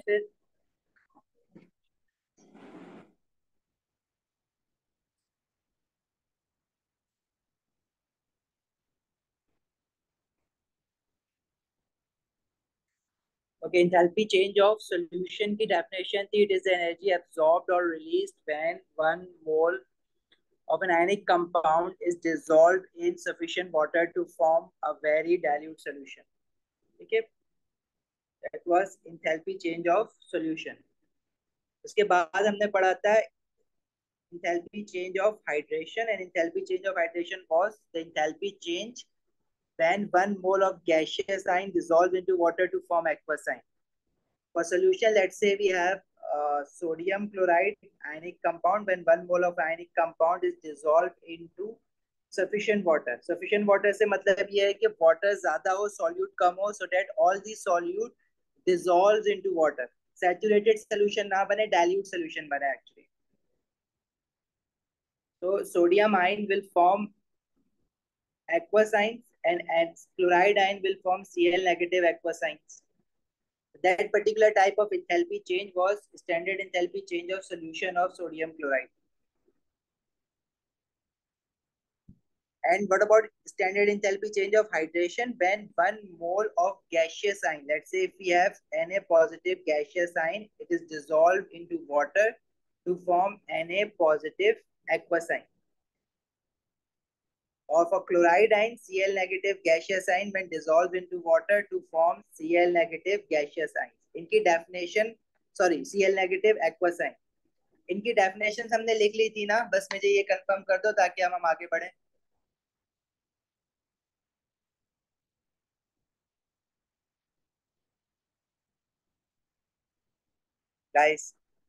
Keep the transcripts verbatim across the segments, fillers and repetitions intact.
फिर? Okay, enthalpy change of solution की definition थी, इट इज एनर्जी एब्सॉर्ब्ड और released when one mole of an ionic compound is dissolved in sufficient water to form a very dilute solution. ठीक है, that was enthalpy change of solution. उसके बाद हमने पढ़ा था enthalpy change of hydration, and enthalpy change of hydration was the enthalpy change when one mole of gaseous ion dissolves into water to form aqueous ion. For solution, let's say we have uh, sodium chloride ionic compound. When one mole of ionic compound is dissolved into sufficient water, sufficient water से मतलब ये है कि water ज़्यादा हो, solute कम हो, so that all the solute dissolves into water. Saturated solution ना बने, dilute solution बने actually. So sodium ion will form aqueous ions, and, and chloride ion will form Cl negative aqueous ions. That particular type of enthalpy change was standard enthalpy change of solution of sodium chloride. And what about standard enthalpy change of hydration? When one mole of gaseous ion, let's say if we have Na positive gaseous ion, it is dissolved into water to form Na positive aqueous ion. Or for chloride ion, Cl negative gaseous ion when dissolved into water to form Cl negative gaseous ion. इनकी definition, sorry, Cl negative aqueous ion. इनकी definition हमने लिख ली थी ना, बस मुझे ये confirm कर दो ताकि हम हम आगे बढ़े. Guys,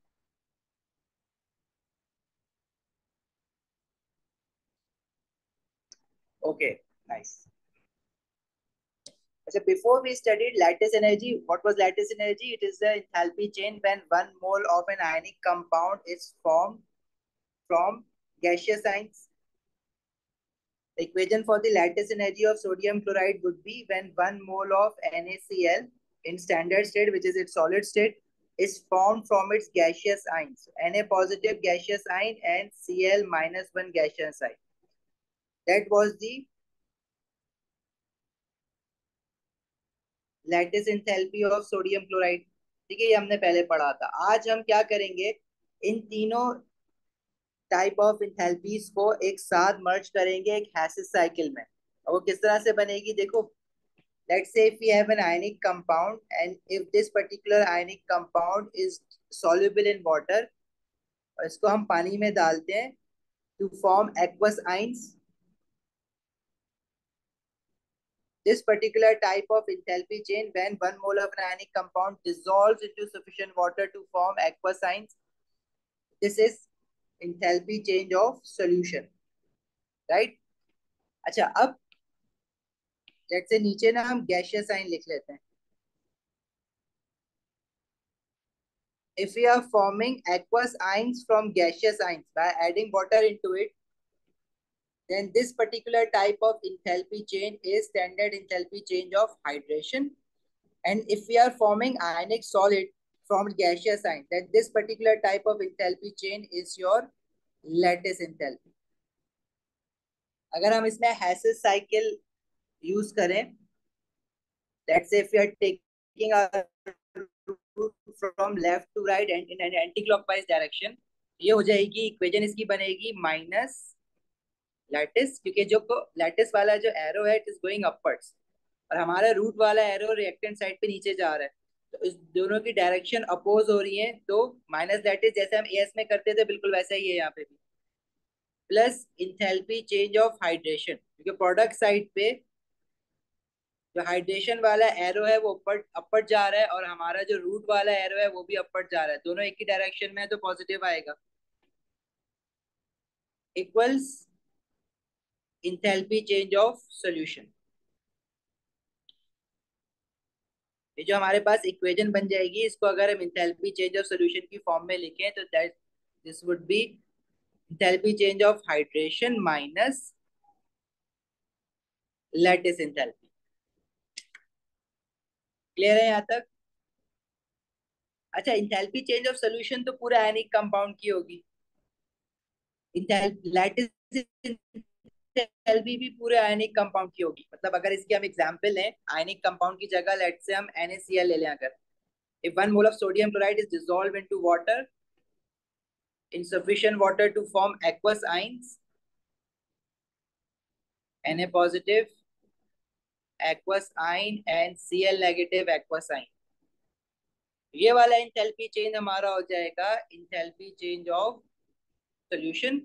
okay, nice. अच्छा, before we studied lattice energy, what was lattice energy? It is the enthalpy change when one mole of an ionic compound is formed from gaseous ions. The equation for the lattice energy of sodium chloride would be when one mole of NaCl in standard state, which is its solid state, is formed from its gaseous ions, Na positive gaseous ion and Cl minus one gaseous ion. That was the lattice enthalpy of sodium chloride. ठीक है, ये हमने पहले पढ़ा था. आज हम क्या करेंगे, इन तीनों टाइप ऑफ इंथैल्पीज को एक साथ मर्ज करेंगे एक हैसिस साइकिल में. और वो किस तरह से बनेगी, देखो. Let's say if we have an ionic compound, and if this particular ionic compound is soluble in water, और इसको हम पानी में डालते हैं to form aqueous ions. This particular type of enthalpy change when one mole of an ionic compound dissolves into sufficient water to form aqueous ions, this is enthalpy change of solution, right? अच्छा, अब let's say नीचे ना हम gaseous ion लिख लेते हैं. If we are forming aqueous ions from gaseous ions by adding water into it, then this particular type of enthalpy change is standard enthalpy change of hydration. And if we are forming ionic solid from gaseous ion, then this particular type of enthalpy change is your lattice enthalpy. अगर हम इसमें हैसेस cycle use करें, let's say if we are taking a route from left to right and in an anti-clockwise direction, ये हो जाएगी equation, इसकी बनेगी minus lattice, क्योंकि जो लैटिस वाला जो एरो है इट इज गोइंग अपवर्ड्स, और हमारा रूट वाला एरो रिएक्टेंट साइड पे नीचे जा रहा है, तो इस दोनों की डायरेक्शन अपोज हो रही है. तो माइनस लैटिस जैसे हम एस में करते थे बिल्कुल वैसा ही है यहाँ पे भी, plus enthalpy change of hydration, क्योंकि प्रोडक्ट साइड पे जो हाइड्रेशन वाला एरो है वो ऊपर अपर जा रहा है, और हमारा जो रूट वाला एरो है वो भी अपर जा रहा है, दोनों एक ही डायरेक्शन में है तो पॉजिटिव आएगा. Equals enthalpy change of solution. ये जो हमारे पास इक्वेशन बन जाएगी, इसको अगर हम इंथैल्पी चेंज ऑफ सॉल्यूशन की फॉर्म में लिखें तो that this would be enthalpy change of hydration minus lattice enthalpy. Clear है यहाँ तक? अच्छा, इंथैल्पी चेंज ऑफ सोल्यूशन तो पूरे आयनिक कंपाउंड की होगी। लैटिस इंथैल्पी भी पूरे आयनिक कंपाउंड की होगी। मतलब अगर इसके हम एग्जांपल लें आयनिक कंपाउंड की जगह, लेट से हम NaCl ले लें। अगर if one mole of sodium chloride is dissolved into water in sufficient water to form aqueous ions, Na positive aqueous ion and Cl negative aqueous ion, ये वाला इंथैल्पी चेंज हमारा हो जाएगा इंथैल्पी चेंज ऑफ सॉल्यूशन।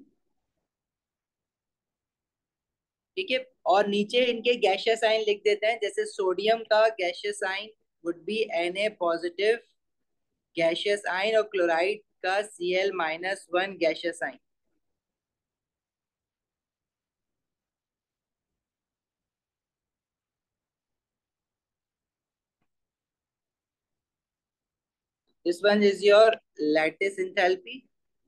ठीक है। और नीचे इनके गैशियस आयन लिख देते हैं, जैसे सोडियम का gaseous ion would be Na positive gaseous ion और क्लोराइड का Cl minus one gaseous ion. This one is your lattice enthalpy.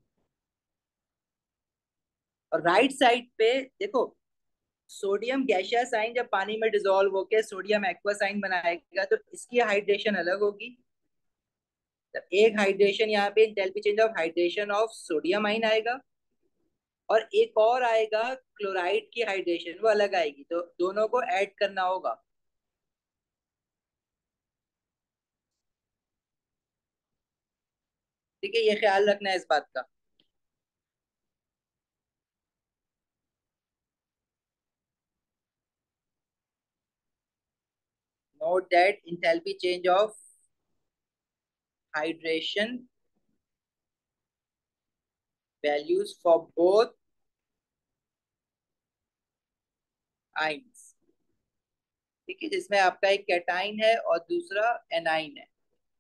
और राइट साइड पे देखो, सोडियम गैशियस आयन जब पानी में डिसॉल्व होकर सोडियम एक्वस आयन बनाएगा तो इसकी हाइड्रेशन अलग होगी। तो एक हाइड्रेशन यहाँ पे enthalpy change of hydration of sodium ion आएगा, और एक और आएगा क्लोराइड की हाइड्रेशन, वो अलग आएगी। तो दोनों को ऐड करना होगा। ठीक है, ये ख्याल रखना है इस बात का। Note that enthalpy change of hydration values for both ions. ठीक है, जिसमें आपका एक कैटाइन है और दूसरा एनाइन है।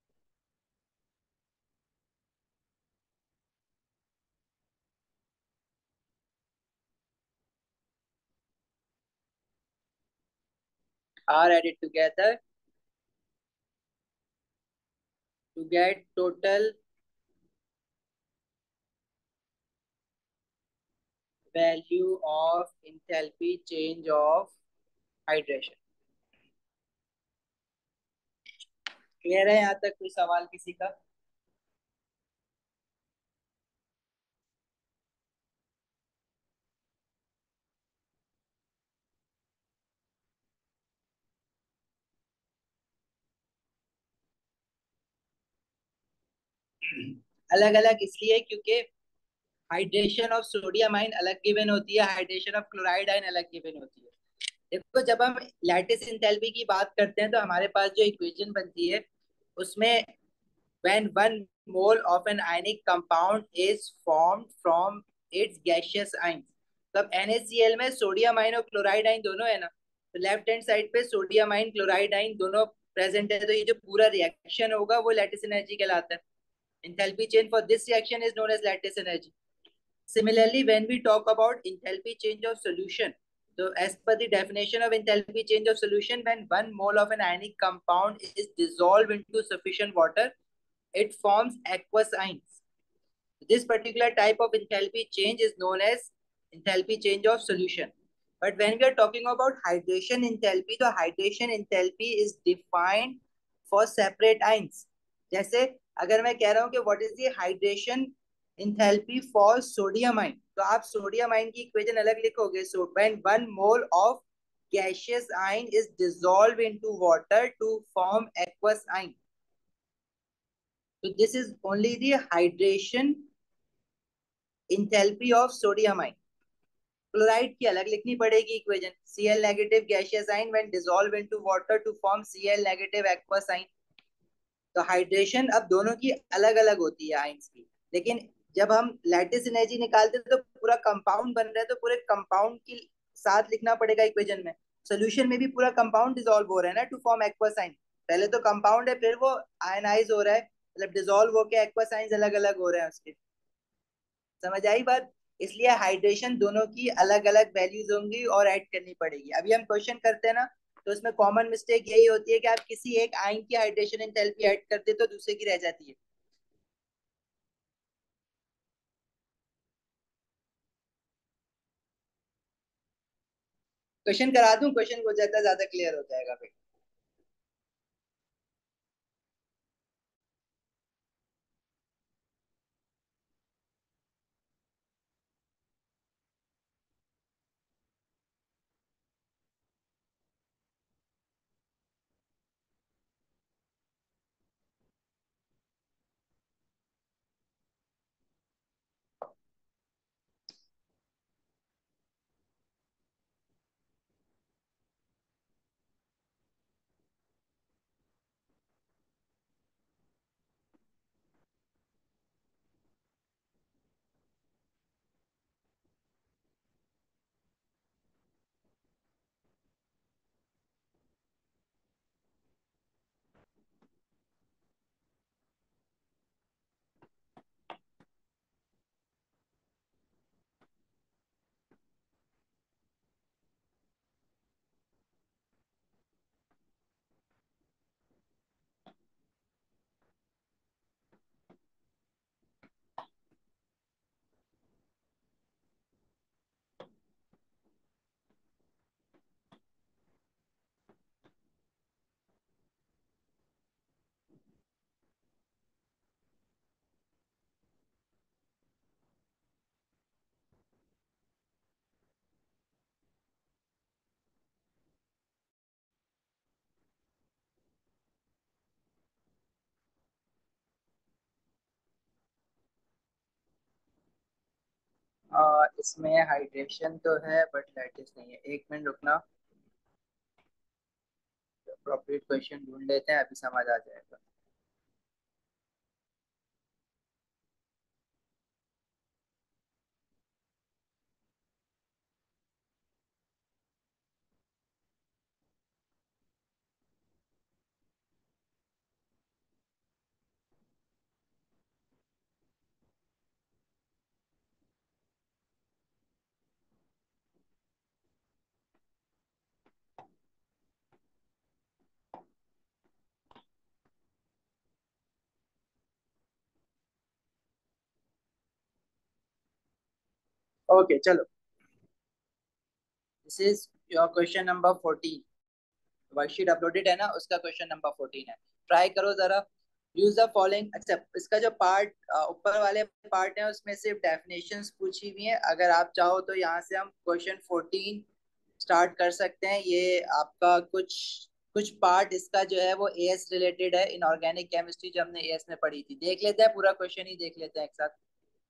Are added together to get total value of enthalpy change of hydration। क्लियर है यहाँ तक? कोई सवाल किसी का? अलग अलग इसलिए क्योंकि हाइड्रेशन ऑफ सोडियम आयन अलग गिवन होती है, हाइड्रेशन ऑफ क्लोराइड आयन अलग गिवन होती है। देखो, जब हम लैटिस इंथैल्पी की बात करते हैं तो हमारे पास जो इक्वेशन बनती है उसमें when one mole of an ionic compound is formed from its gaseous ions, तब NaCl में सोडियम आयन और क्लोराइड आयन दोनों है ना, तो लेफ्ट हैंड साइड पे सोडियम आयन क्लोराइड आयन दोनों प्रेजेंट है, तो ये जो पूरा रिएक्शन होगा वो लैटिस एनर्जी कहलाता है। enthalpy change for this reaction is known as lattice energy. Similarly, when we talk about enthalpy change of solution, so as per the definition of enthalpy change of solution, when one mole of an ionic compound is dissolved into sufficient water, it forms aqueous ions. This particular type of enthalpy change is known as enthalpy change of solution. But when we are talking about hydration enthalpy, the hydration enthalpy is defined for separate ions. जैसे अगर मैं कह रहा हूँ कि what is the hydration enthalpy for sodium ion, तो आप sodium ion की इक्वेशन अलग लिखोगे। So when one mole of gaseous ion is dissolved into water to form aqueous ion. So this is only the hydration enthalpy of sodium ion. Chloride की अलग लिखनी पड़ेगी equation, Cl negative gaseous ion when dissolve into water to form Cl negative aqueous ion. तो hydration अब दोनों की अलग अलग होती है आयंस की, लेकिन जब हम लैटिस एनर्जी निकालते हैं तो पूरा कंपाउंड बन रहा है, तो पूरे कंपाउंड के साथ लिखना पड़ेगा इक्वेशन में। सोल्यूशन में भी पूरा कंपाउंड डिसॉल्व हो रहा है ना टू फॉर्म एक्वस आयन। पहले तो कंपाउंड है, फिर वो आयनाइज हो रहा है, मतलब डिसॉल्व होकर एक्वस आयंस अलग अलग हो रहे हैं उसके। समझ आई बात? इसलिए हाइड्रेशन दोनों की अलग अलग वैल्यूज होंगी और ऐड करनी पड़ेगी। अभी हम क्वेश्चन करते हैं ना, तो उसमें कॉमन मिस्टेक यही होती है कि आप किसी एक आयन की हाइड्रेशन एंथैल्पी ऐड करते तो दूसरे की रह जाती है। क्वेश्चन करा दूं? क्वेश्चन हो जाता है, ज्यादा क्लियर हो जाएगा फिर। इसमें हाइड्रेशन तो है बट लैटिस नहीं है। एक मिनट रुकना, अप्रोप्रिएट क्वेश्चन ढूंढ लेते हैं, अभी समझ आ जाएगा। ओके चलो, this is your question number fourteen. Worksheet uploaded है ना, उसका क्वेश्चन नंबर फोर्टीन है। ट्राई करो जरा। Use the following. अच्छा, इसका जो पार्ट ऊपर वाले पार्ट है उसमें सिर्फ डेफिनेशंस पूछी हुई हैं। अगर आप चाहो तो यहाँ से हम क्वेश्चन फोर्टीन स्टार्ट कर सकते हैं। ये आपका कुछ कुछ पार्ट इसका जो है वो एएस रिलेटेड है, इनऑर्गेनिक केमिस्ट्री जो हमने एएस में पढ़ी थी। देख लेते हैं, पूरा क्वेश्चन ही देख लेते हैं एक साथ।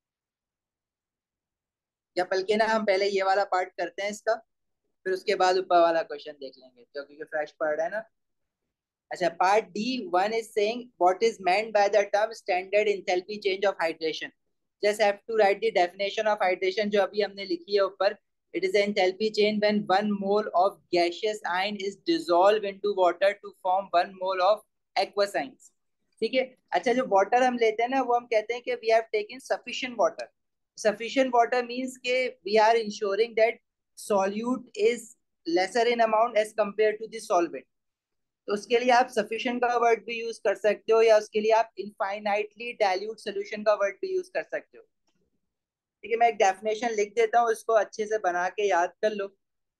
या बल्कि ना, हम पहले ये वाला पार्ट करते हैं इसका, फिर उसके बाद ऊपर वाला क्वेश्चन देख लेंगे क्योंकि फ्रेश पढ़ रहा है ना। अच्छा, part D one is saying what is meant by the term standard enthalpy change of hydration. Just have to write the definition of hydration जो अभी हमने लिखी है ऊपर। It is an enthalpy change when one mole of gaseous ion is dissolved into water to form one mole of aqueous ions. ठीक है। अच्छा, जो वाटर हम लेते हैं ना, वो हम कहते हैं कि we have taken sufficient water. Sufficient water means के we are ensuring that solute is lesser in amount as compared to the solvent। तो उसके लिए आप सफिशिएंट का वर्ड भी यूज कर सकते हो, या उसके लिए आप इनफाइनाइटली डाइल्यूट सोल्यूशन का वर्ड भी यूज कर सकते हो। ठीक है, मैं एक डेफिनेशन लिख देता हूँ, इसको अच्छे से बना के याद कर लो।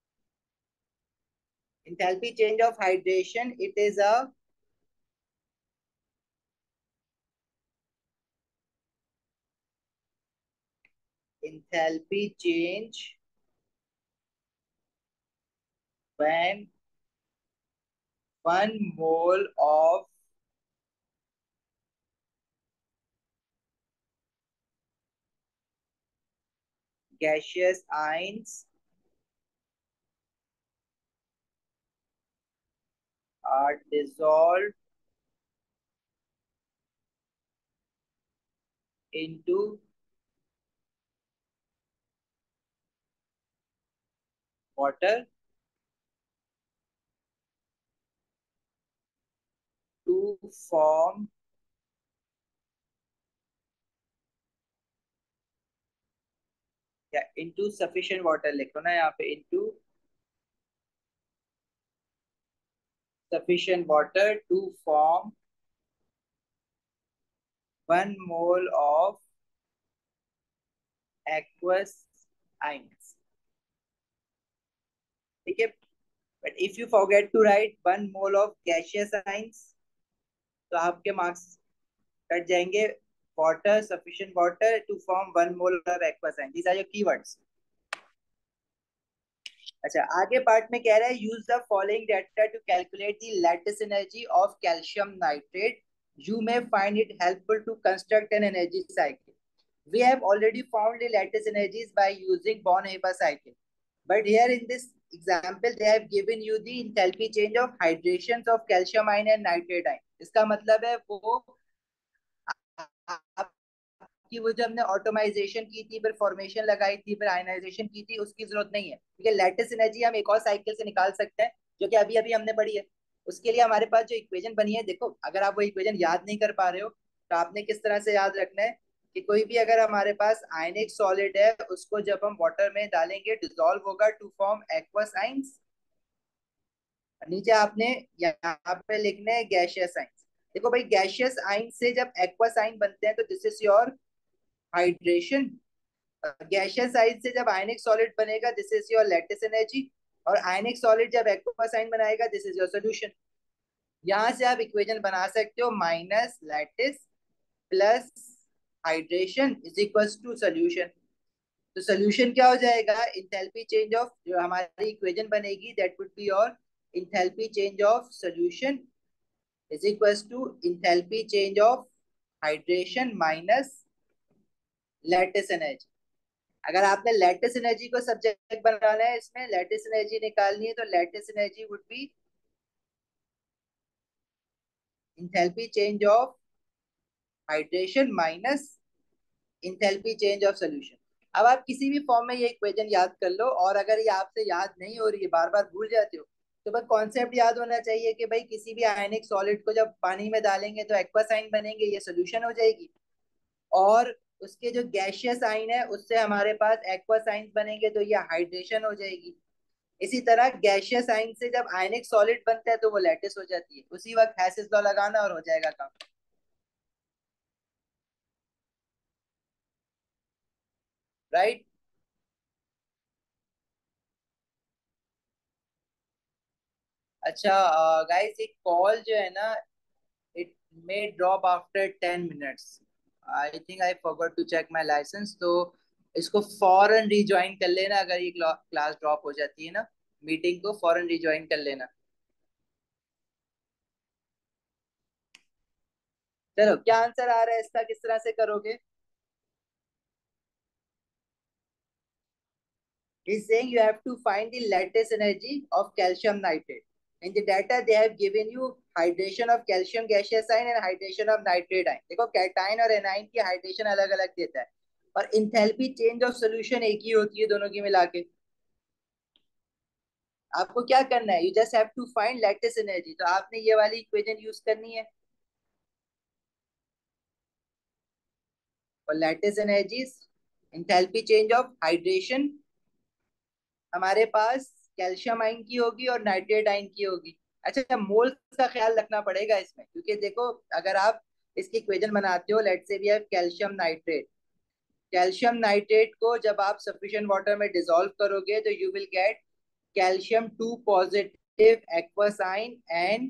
enthalpy change of hydration, it is a enthalpy change when one mole of gaseous ions are dissolved into water to form या into sufficient water लिखो ना यहाँ पे, into sufficient water to form one mole of aqueous ions। ठीक है, but if you forget to write one mole of gaseous ions तो आपके marks cut जाएंगे। Water, sufficient water to form one mole of aqueous ion, these are your keywords. अच्छा, आगे part में कह रहा है use the following data to calculate the lattice energy of calcium nitrate. You may find it helpful to construct an energy cycle. We have already found the lattice energies by using Born-Haber cycle. But here in this example, they have given you the enthalpy change of hydrations of calcium ion and nitrate ion. इसका मतलब है वो आपकी वो जो हमने automisation की थी, फिर फॉर्मेशन लगाई थी, फिर आयनाइजेशन की थी, उसकी जरूरत नहीं है। ठीक है, लैटिस एनर्जी हम एक और साइकिल से निकाल सकते हैं जो कि अभी अभी हमने पढ़ी है। उसके लिए हमारे पास जो इक्वेशन बनी है, देखो अगर आप वो इक्वेशन याद नहीं कर पा रहे हो तो आपने किस तरह से याद रखना है कि कोई भी अगर हमारे पास आयनिक सॉलिड है, उसको जब हम वाटर में डालेंगे डिसॉल्व होगा टू फॉर्म एक्वस आइंस। नीचे आपने यहाँ पे लिखना है गैशियस आइंस। देखो भाई, गैशियस आइन से जब एक्वस आइन बनते हैं तो this is your hydration. Gaseous ion से जब आयनिक सॉलिड बनेगा this is your lattice energy. और आयनिक सॉलिड जब एक्वस आइन बनाएगा दिस इज योर सोल्यूशन। यहाँ से आप इक्वेशन बना सकते हो, minus lattice plus hydration is equal to solution. तो सोल्यूशन क्या हो जाएगा, इंथैल्पी चेंज ऑफ, जो हमारी इक्वेशन बनेगी that would be your enthalpy change of solution is equal to enthalpy change of hydration minus lattice energy. अगर आपने lattice energy को सब्जेक्ट बनाना है, इसमें लैटिस एनर्जी निकालनी है, तो lattice energy would be enthalpy change of hydration minus enthalpy change of solution. अब आप किसी भी फॉर्म में ये इक्वेशन याद कर लो, और अगर ये आपसे याद नहीं हो रही है, बार बार भूल जाते हो, तो बस कॉन्सेप्ट याद होना चाहिए कि भाई किसी भी आयनिक सॉलिड को जब पानी में डालेंगे तो एक्वा साइन बनेंगे, ये सोल्यूशन हो जाएगी। और उसके जो गैशियस आइन है उससे हमारे पास एक्वा साइंस बनेंगे, तो ये हाइड्रेशन हो जाएगी। इसी तरह गैशियस आइन से जब आयनिक सॉलिड बनता है तो वो लैटिस हो जाती है। उसी वक्त हैसेस लॉ लगाना और हो जाएगा काम। राइट। अच्छा गाइस, एक कॉल जो है ना, it may drop after ten minutes. I think I forgot to check my licence, तो इसको फौरन रिज्वाइन कर लेना अगर ये क्लास ड्रॉप हो जाती है ना। मीटिंग को फौरन रिज्वाइन कर लेना। चलो, क्या आंसर आ रहा है इसका, किस तरह से करोगे? He's saying you have to find the lattice energy of calcium nitrate. In the data, they have given you hydration of calcium gaseous ion and hydration of nitrate ion. देखो कैटाइन और anion की hydration अलग अलग देता है, और enthalpy change of solution एक ही होती है दोनों की मिला के। आपको क्या करना है, you just have to find lattice energy, तो आपने ये वाली इक्वेशन यूज करनी है। और lattice energies, enthalpy change of hydration हमारे पास कैल्शियम आयन की होगी और नाइट्रेट आयन की होगी। अच्छा, मोल्स का ख्याल रखना पड़ेगा इसमें, क्योंकि देखो अगर आप इसकी इक्वेशन बनाते हो, let's say we have calcium nitrate. Calcium nitrate को जब आप सफिशिएंट वाटर में डिसॉल्व करोगे तो you will get calcium two positive aqueous ion and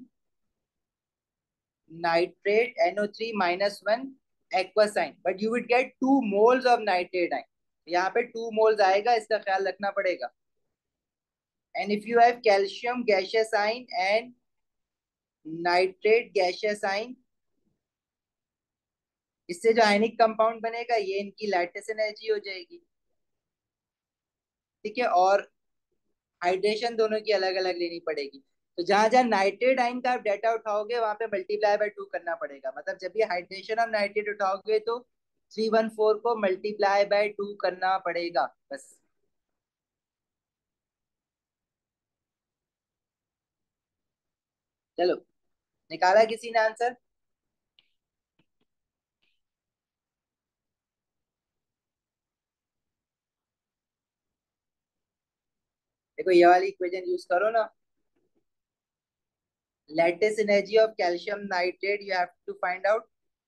nitrate N O three minus one aqueous ion, but you will get two moles of nitrate ion. यहाँ पे two moles आएगा, इसका ख्याल रखना पड़ेगा। And if you have calcium gaseous ion and nitrate gaseous ion, इससे जो ionic compound बनेगा ये इनकी लैटिस एनर्जी हो जाएगी। ठीक है। और हाइड्रेशन दोनों की अलग अलग लेनी पड़ेगी। तो जहां जहां नाइट्रेट आयन का आप डाटा उठाओगे वहां पे मल्टीप्लाई बाय टू करना पड़ेगा। मतलब जब ये हाइड्रेशन ऑफ नाइट्रेट उठाओगे तो थ्री वन फोर को मल्टीप्लाई बाय टू करना पड़ेगा बस। चलो, निकाला किसी ने आंसर? देखो ये वाली इक्वेशन यूज करो ना। lattice energy of calcium nitrate you have to find out।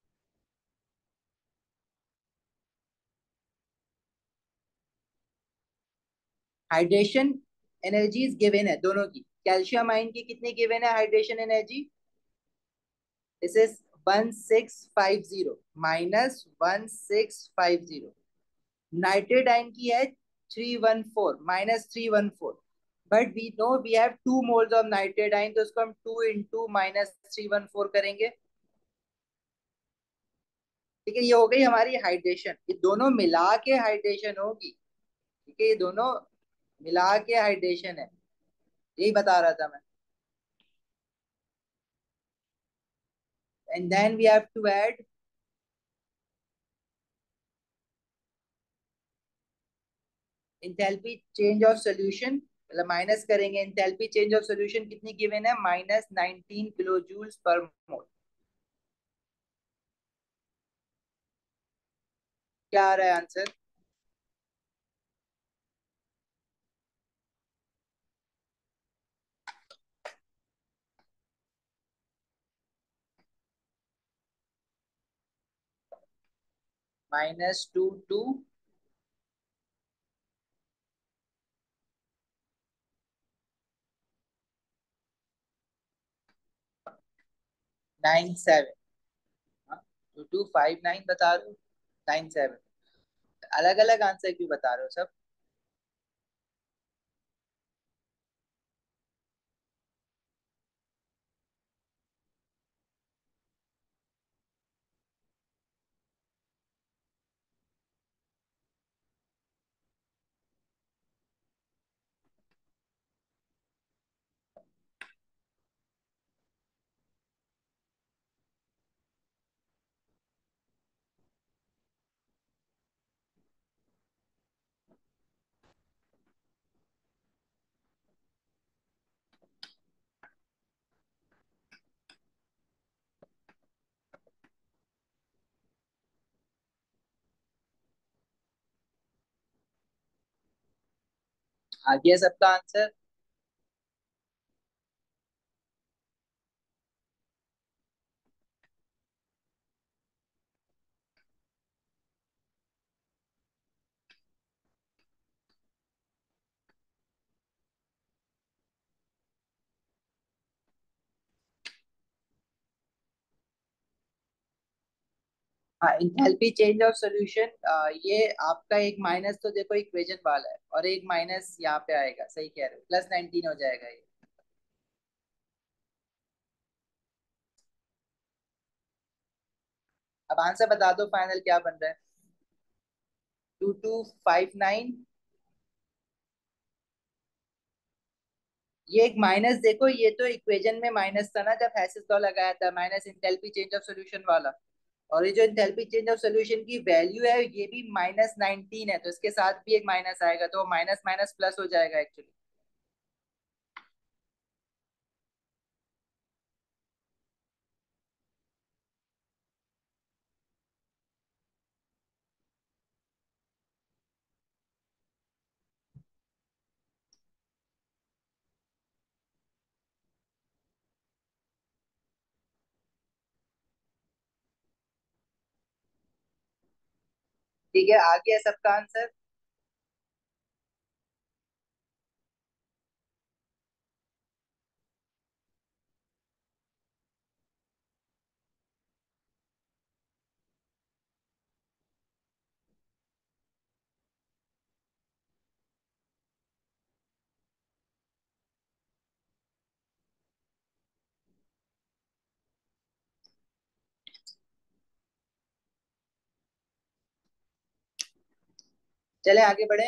Hydration energy given है दोनों की। कैल्शियम आयन की कितनी गिवन है hydration energy? This is one six five zero minus one six five zero. Nitrate ion की है three one four minus three one four. But we know we have two moles of nitrate ion, तो उसको हम two into minus three one four करेंगे। ठीक है, ये हो गई हमारी हाइड्रेशन। ये दोनों मिला के हाइड्रेशन होगी। ठीक है, ये दोनों मिला के हाइड्रेशन है, यही बता रहा था मैं। And then we have to add enthalpy change of solution. मतलब माइनस करेंगे, इंथैल्पी चेंज ऑफ सॉल्यूशन कितनी गिवन है? Minus nineteen kilo joules per mole. क्या आ रहा है answer? Minus two two nine seven. Two two five nine बता रहे हो, नाइन सेवन। अलग अलग आंसर क्यों बता रहे हो सब? आ गया सबका आंसर? हाँ, इंथैल्पी चेंज ऑफ सॉल्यूशन, ये आपका एक माइनस तो देखो इक्वेशन वाला है, और एक माइनस यहाँ पे आएगा, सही कह रहे हो, प्लस नाइनटीन हो जाएगा ये। अब आंसर बता दो फाइनल क्या बन रहा है। Two two five nine. ये एक माइनस देखो, ये तो इक्वेशन में माइनस था ना जब हैसेस लॉ लगाया था, minus enthalpy change of solution वाला। और ये जो इंथैल्पी चेंज ऑफ सॉल्यूशन की वैल्यू है ये भी माइनस नाइनटीन है, तो इसके साथ भी एक माइनस आएगा, तो माइनस माइनस प्लस हो जाएगा एक्चुअली। ठीक है, आ गया सबका आंसर? चले आगे बढ़े।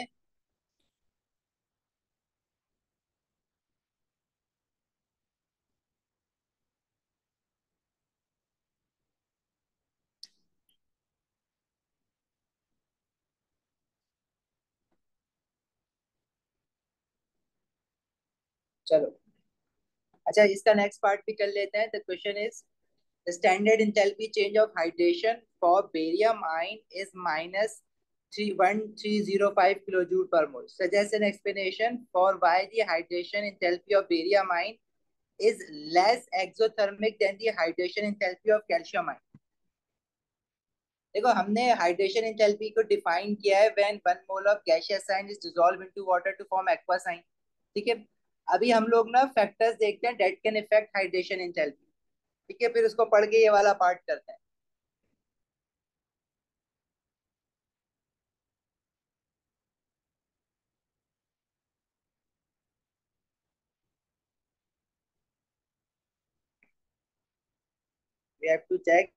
चलो, अच्छा इसका नेक्स्ट पार्ट भी कर लेते हैं। The question is, the standard enthalpy change of hydration for barium ion is minus three one three zero five kilo joule per mole. Suggest an explanation for why the hydration enthalpy of barium ion is less exothermic than the hydration enthalpy of calcium ion। देखो, हमने hydration enthalpy को define किया है when one mole of gaseous ion is dissolve into water to form aqueous ion. ठीक है, अभी हम लोग ना फैक्टर्स देखते हैं that can affect hydration enthalpy. ठीक है, फिर उसको पढ़ के ये वाला पार्ट करते हैं। We have to check.